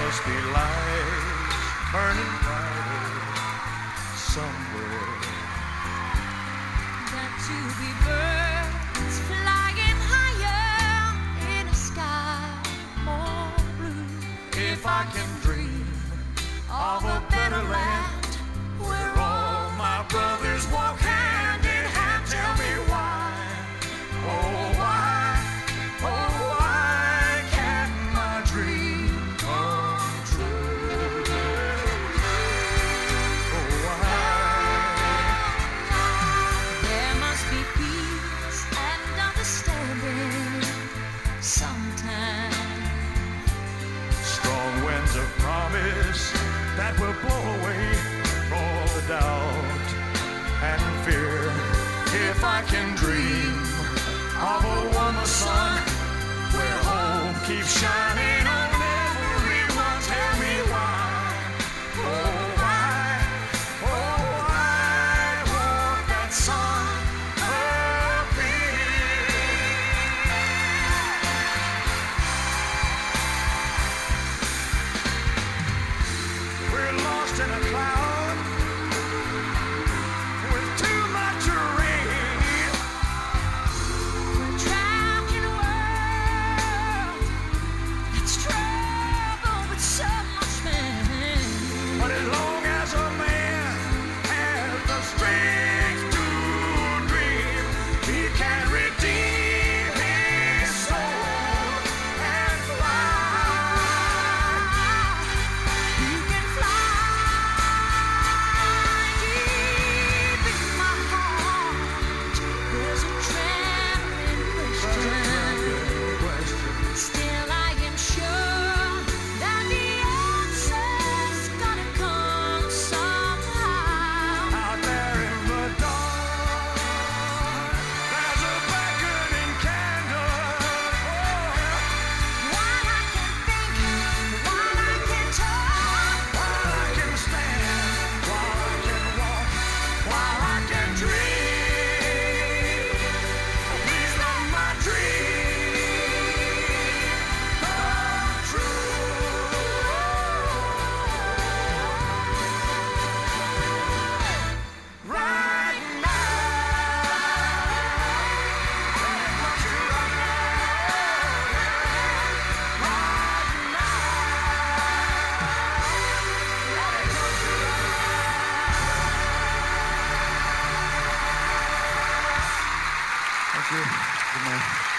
must be lights burning brighter somewhere. Got to be birds flying higher in a sky more blue. If I can dream of a better land where all my brothers walk hand in hand, tell me why, oh why can't my dream come true? Oh why? There must be peace and understanding sometime. Strong winds of promise that will blow away all the doubt and fear. If I can dream of a warmer sun where hope keeps shining on everyone, tell me why, oh why won't that sun appear? We're lost in a cloud with too much rain. We're trapped in a world that's troubled with so much pain. But as long as a man has the strength to dream, he can redeem his soul and fly. You can fly deep in my heart. There's a trembling question. Still, I am sure that the answer's gonna come somehow. Out there in the dark, there's a beckoning candle. While I can think, while I can talk, While I can stand, while I can walk, while I can dream, please let my dream come true. Right now, let it come true right now. Right now, let it come true right now. Thank you. Good night.